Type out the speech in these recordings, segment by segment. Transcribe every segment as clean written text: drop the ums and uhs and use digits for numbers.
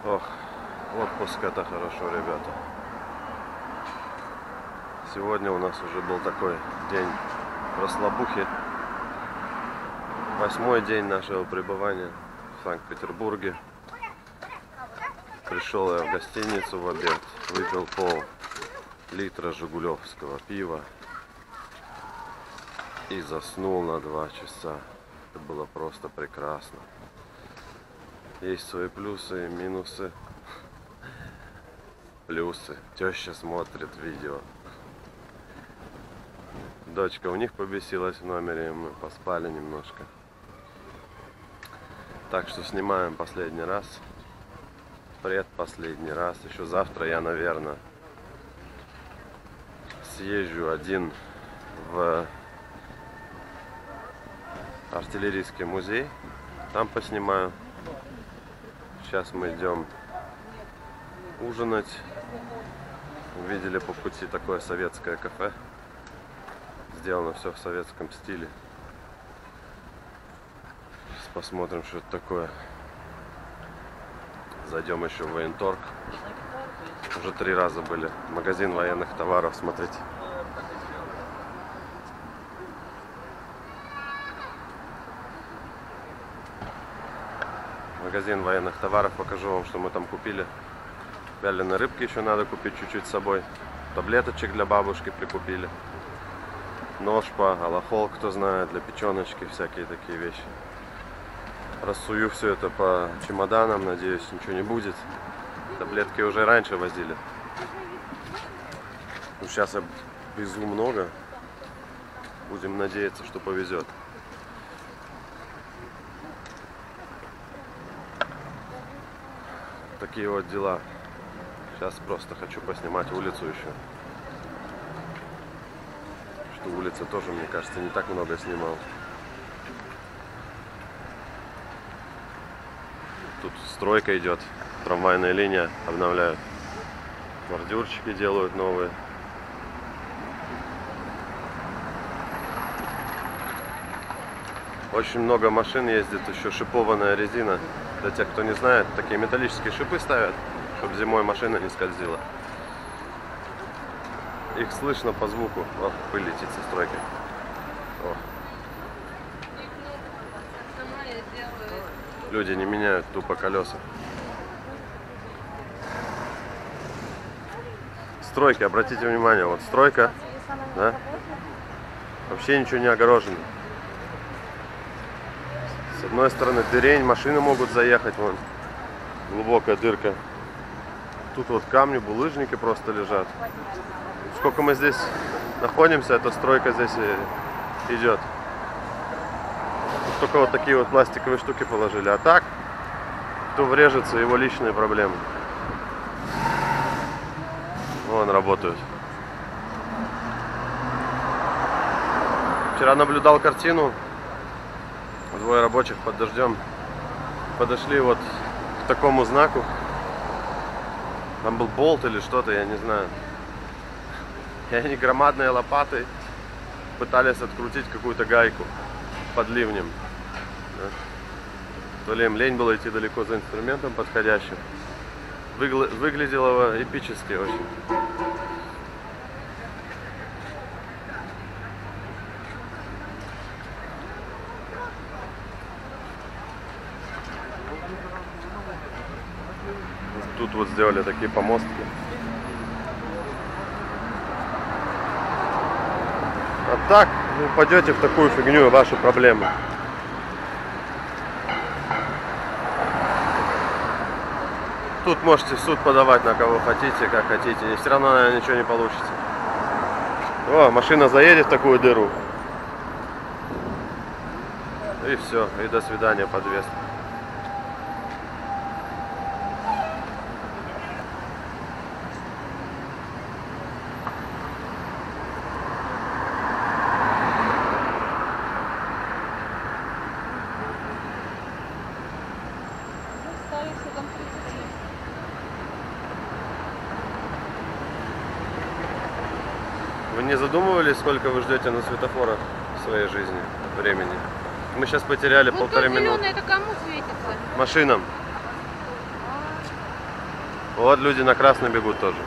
Ох, отпуск это хорошо, ребята. Сегодня у нас уже был такой день расслабухи. 8-й день нашего пребывания в Санкт-Петербурге. Пришел я в гостиницу в обед, выпил пол-литра жигулевского пива и заснул на 2 часа. Это было просто прекрасно. Есть свои плюсы и минусы. Плюсы. Теща смотрит видео. Дочка у них побесилась в номере, мы поспали немножко. Так что снимаем последний раз. Предпоследний раз. Еще завтра я, наверное, съезжу один в артиллерийский музей. Там поснимаю. Сейчас мы идем ужинать. Увидели по пути такое советское кафе. Сделано все в советском стиле. Сейчас посмотрим, что это такое. Зайдем еще в военторг. Уже 3 раза были. Магазин военных товаров, смотрите. Магазин военных товаров. Покажу вам, что мы там купили. Вяленой рыбки еще надо купить чуть-чуть с собой. Таблеточек для бабушки прикупили. Ножпа, алахол, кто знает, для печеночки, всякие такие вещи. Рассую все это по чемоданам, надеюсь, ничего не будет. Таблетки уже раньше возили. Ну, сейчас я везу много. Будем надеяться, что повезет. Такие вот дела. Сейчас просто хочу поснимать улицу еще. Что улицы тоже, мне кажется, не так много снимал. Тут стройка идет, трамвайная линия обновляют. Бордюрчики делают новые. Очень много машин ездит, еще шипованная резина. Для тех, кто не знает, такие металлические шипы ставят, чтобы зимой машина не скользила. Их слышно по звуку. О, пыль летит со стройки. О. Люди не меняют тупо колеса. Стройки, обратите внимание, вот стройка, да? Вообще ничего не огорожено. С одной стороны дырень, машины могут заехать, вон глубокая дырка. Тут вот камни, булыжники просто лежат. Сколько мы здесь находимся, эта стройка здесь идет. Только вот такие вот пластиковые штуки положили. А так, кто врежется, его личные проблемы. Вон работают. Вчера наблюдал картину. 2 рабочих под дождем подошли вот к такому знаку. Там был болт или что-то, я не знаю. И они громадной лопатой пытались открутить какую-то гайку под ливнем. Да. То ли им лень было идти далеко за инструментом подходящим. Выглядело эпически очень. Тут вот сделали такие помостки. А так, вы упадете в такую фигню, ваши проблемы. Тут можете в суд подавать на кого хотите, как хотите. И все равно, наверное, ничего не получится. О, машина заедет в такую дыру. И все, и до свидания, подвес. Вы не задумывались, сколько вы ждете на светофорах в своей жизни, времени? Мы сейчас потеряли вот 1,5 минуты. Это кому светится? Машинам. Вот люди на красный бегут тоже.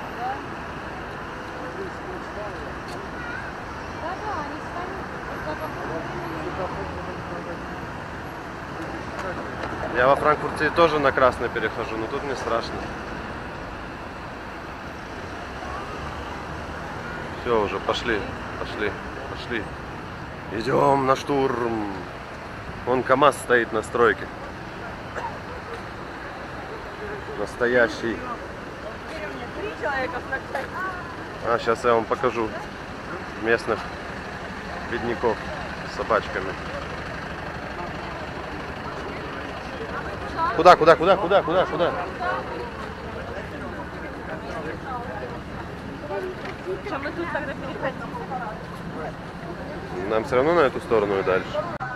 Я во Франкфурте тоже на красный перехожу, но тут мне страшно. Все, уже пошли. Идем на штурм. Вон КамАЗ стоит на стройке. Настоящий. А, сейчас я вам покажу местных бедняков с собачками. Куда? Нам все равно на эту сторону и дальше.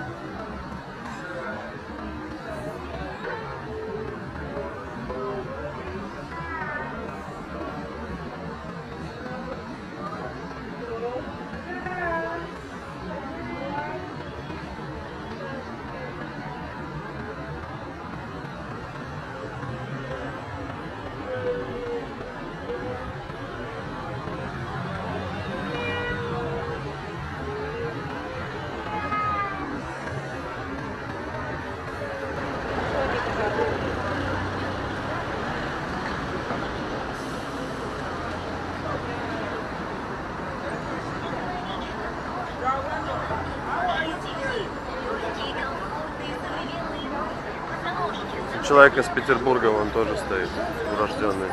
Человек из Петербурга, он тоже стоит, урожденный.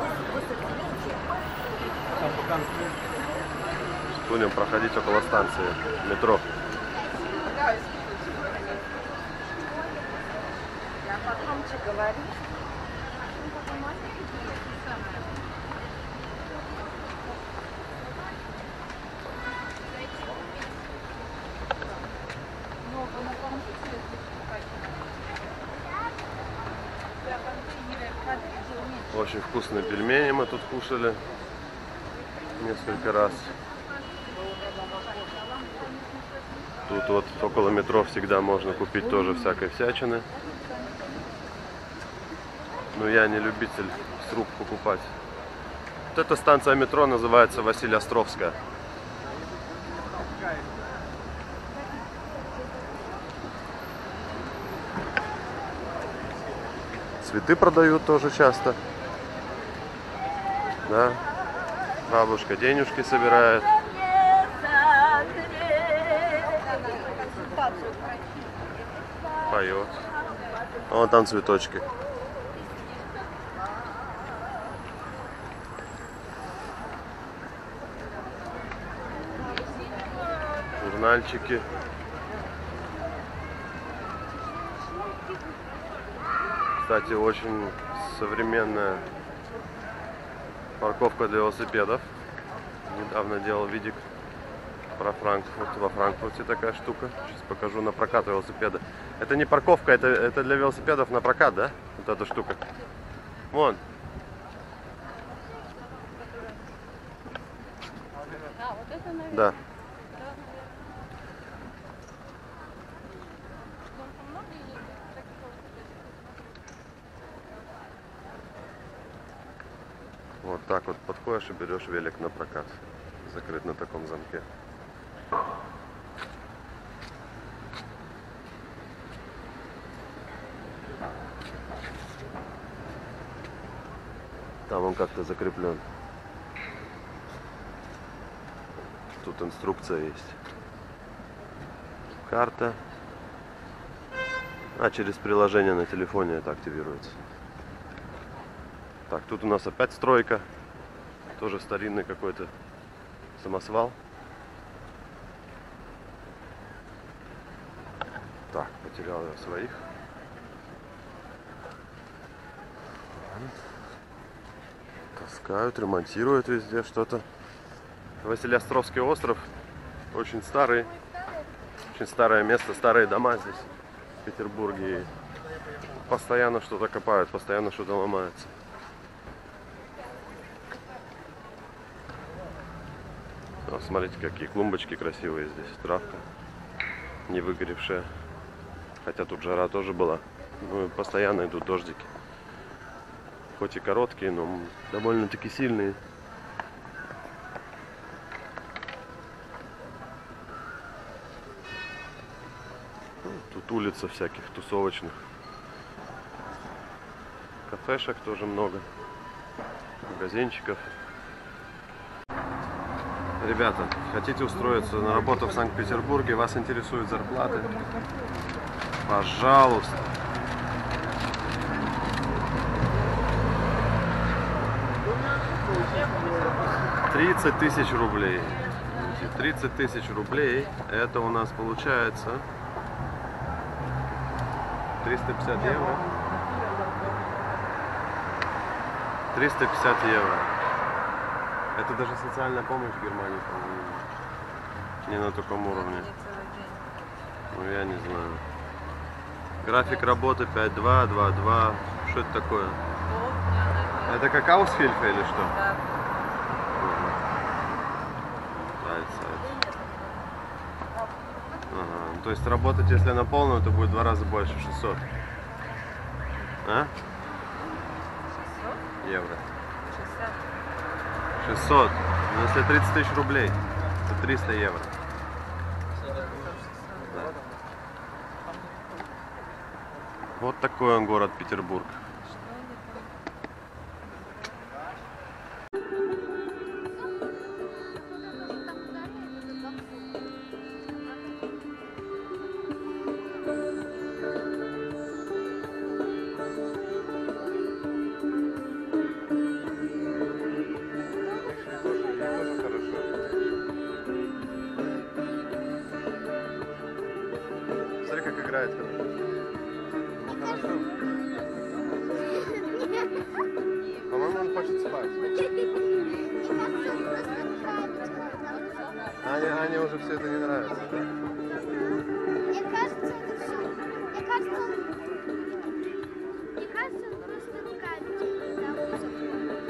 Будем проходить около станции метро. Я потомчик говорю. Очень вкусные пельмени мы тут кушали несколько раз. Тут вот около метро всегда можно купить тоже всякой всячины. Но я не любитель с рук покупать. Вот эта станция метро называется Василий-Островская. Цветы продают тоже часто. Да. Бабушка денежки собирает. Поет. А вон там цветочки. Журнальчики. Кстати, очень современная парковка для велосипедов. Недавно делал видик про Франкфурт. Во Франкфурте такая штука. Сейчас покажу на прокат велосипеда. Это не парковка, это для велосипедов на прокат, да? Вот эта штука. Вон. Да. Вот так вот подходишь и берешь велик на прокат. Закрыт на таком замке. Там он как-то закреплен. Тут инструкция есть. Карта. А через приложение на телефоне это активируется. Так, тут у нас опять стройка. Тоже старинный какой-то самосвал. Так, потерял я своих. Таскают, ремонтируют везде что-то. Василий-Островский остров. Очень старый. Очень старое место, старые дома здесь, в Петербурге. И постоянно что-то копают, постоянно что-то ломается. Вот смотрите, какие клумбочки красивые здесь. Травка не выгоревшая. Хотя тут жара тоже была. Ну и постоянно идут дождики. Хоть и короткие, но довольно-таки сильные. Тут улица всяких тусовочных. Кафешек тоже много. Магазинчиков. Ребята, хотите устроиться на работу в Санкт-Петербурге, вас интересуют зарплаты? Пожалуйста. $30 тысяч рублей. 30 тысяч рублей, это у нас получается 350 евро. 350 евро. Это даже социальная помощь в Германии, по-моему, не на таком уровне. Ну, я не знаю. График работы 5-2, 2-2. Что это такое? Это как Ауshilfe или что? Да. Ага. То есть работать, если на полную, то будет в 2 раза больше, 600. А? 600? Евро. 60. 600. Но если 30 тысяч рублей, то 300 евро. Да. Вот такой он город Петербург. Смотри, как играет. По-моему, он хочет спать. Ане уже все это не нравится, да? Мне кажется, это все. Мне кажется, он просто руками делает музыку.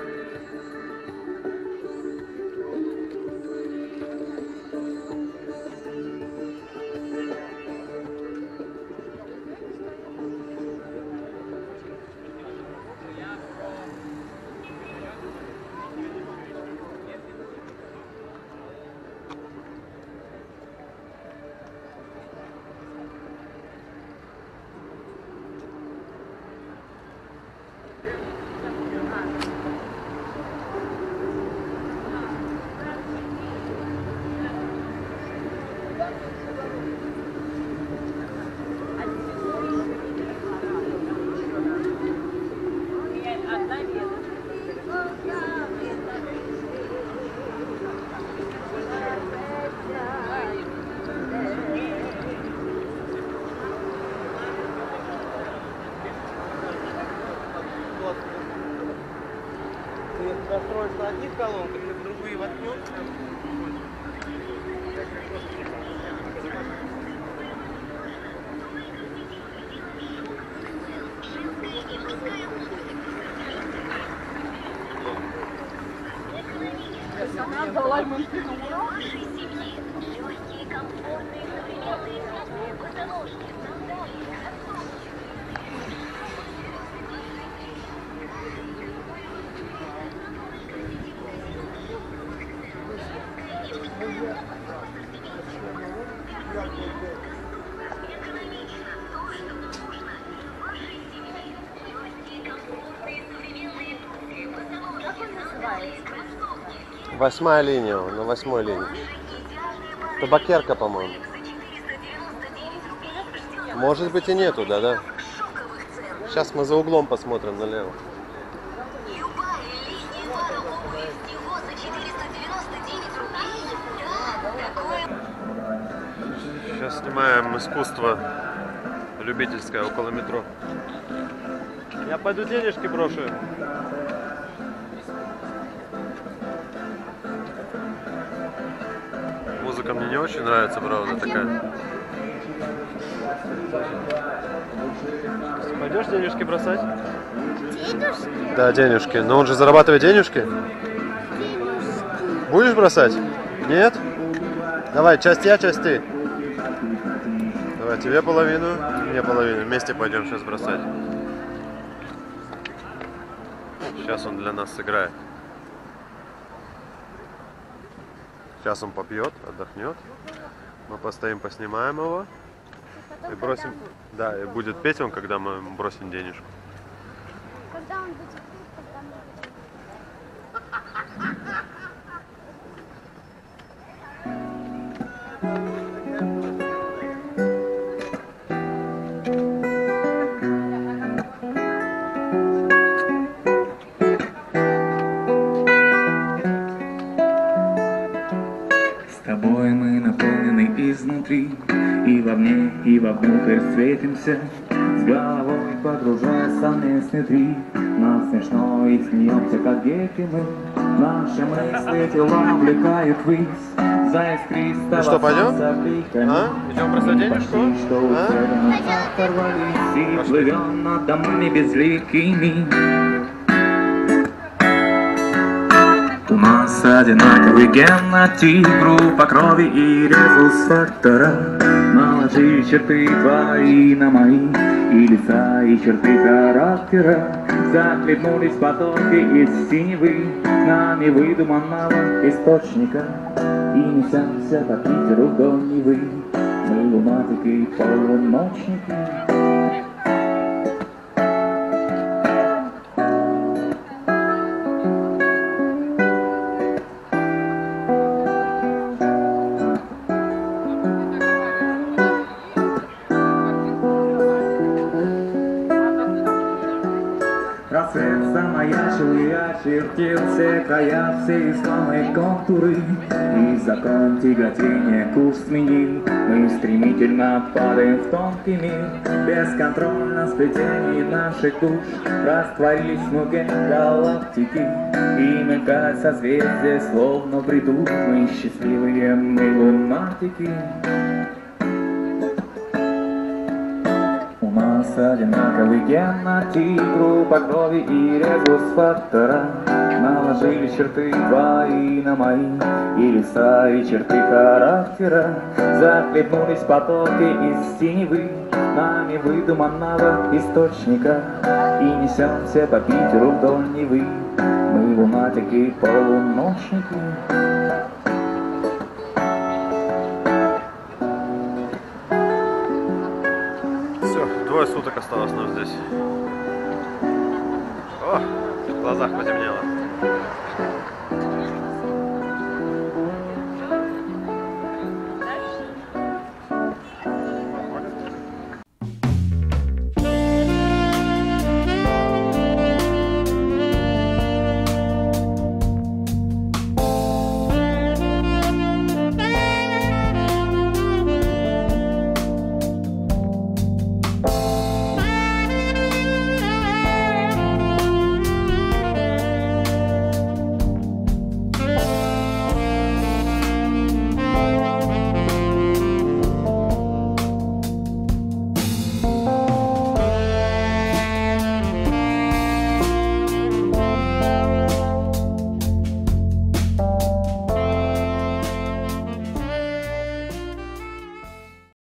Настроить на одних колонках, и в другие воткнем. Восьмая линия, на 8-й линии. Табакерка, по-моему. Может быть и нету, да. Сейчас мы за углом посмотрим налево. Сейчас снимаем искусство любительское около метро. Я пойду денежки брошу. Музыка мне не очень нравится, правда, такая. Пойдешь денежки бросать? Денежки? Да, денежки. Но он же зарабатывает денежки. Будешь бросать? Нет? Давай, часть я, часть ты. Давай, тебе половину, мне половину. Вместе пойдем сейчас бросать. Сейчас он для нас сыграет. Сейчас он попьет, отдохнет. Мы постоим, поснимаем его. И бросим. Да, и будет петь он, когда мы ему бросим денежку. Когда он будет петь, тогда мы будем. С тобой мы наполнены изнутри, и вовне, и вовнутрь светимся, с головой погружаясь в совместный три. Нам смешно и смеемся, как дети мы. Наши мысли тела увлекают ввысь. Ну что, пойдем? А? Идем бросать денежку? А? Оторвались и плывем над домами безликими. У нас одинаковый генотип, группа крови и резус-фактора. Наложи черты твои на мои, и лица, и черты характера. Захлебнулись потоки из синевы, с нами выдуманного источника. И несемся по Питеру до Невы, мы лунатики и полуночники. Рассвет замаячил и очертил все края, все славные контуры. И закон тяготения курс сменил. Мы стремительно падаем в тонкий мир. Бесконтрольно сплетение наших душ растворились в муке галактики. И мелькают созвездия, словно в бреду. Мы счастливые, мы лунатики. У нас одинаковый генотип, группа крови и резус-фактора. Наложили черты твои на мои, и лица, и черты характера. Захлебнулись потоки из синевы, нами выдуманного источника. И несемся по Питеру вдоль Невы, мы лунатики, полуночники. Двое суток осталось нам здесь. О, в глазах потемнело.